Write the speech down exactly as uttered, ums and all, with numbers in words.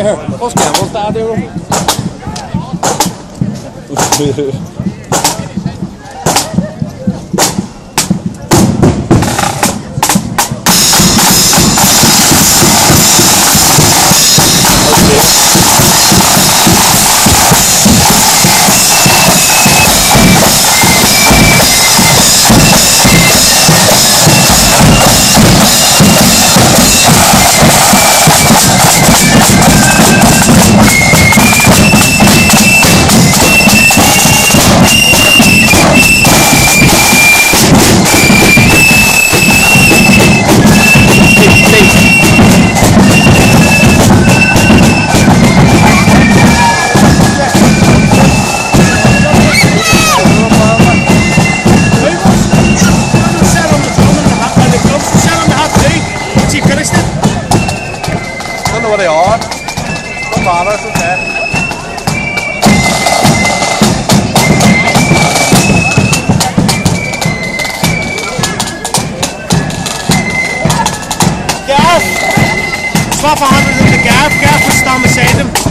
Os camels daar doen. I don't know what they are. Don't bother, it's okay. Gaff! Swap a hundred in the gaff, gaff will stand beside him.